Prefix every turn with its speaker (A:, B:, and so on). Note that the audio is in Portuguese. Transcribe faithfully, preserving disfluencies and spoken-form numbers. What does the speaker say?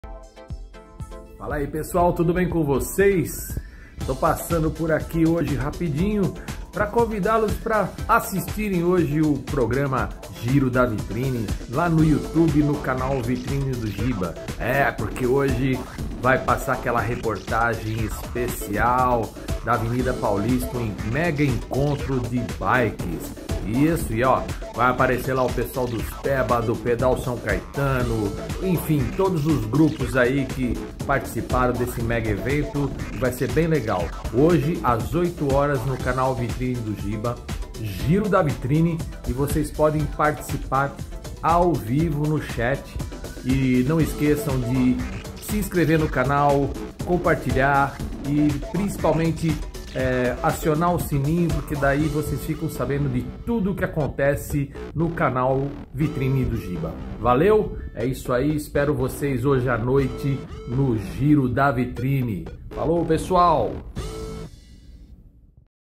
A: Fala aí pessoal, tudo bem com vocês? Estou passando por aqui hoje rapidinho para convidá-los para assistirem hoje o programa Giro da Vitrine lá no YouTube, no canal Vitrine do Giba. É, porque hoje vai passar aquela reportagem especial da Avenida Paulista, um mega encontro de bikes. Isso, e ó, vai aparecer lá o pessoal dos Peba, do Pedal São Caetano, enfim, todos os grupos aí que participaram desse mega evento. Vai ser bem legal. Hoje, às oito horas, no canal Vitrine do Giba, Giro da Vitrine, e vocês podem participar ao vivo no chat. E não esqueçam de se inscrever no canal, compartilhar e principalmente É, acionar o sininho, porque daí vocês ficam sabendo de tudo que acontece no canal Vitrine do Giba. Valeu? É isso aí, espero vocês hoje à noite no Giro da Vitrine. Falou, pessoal!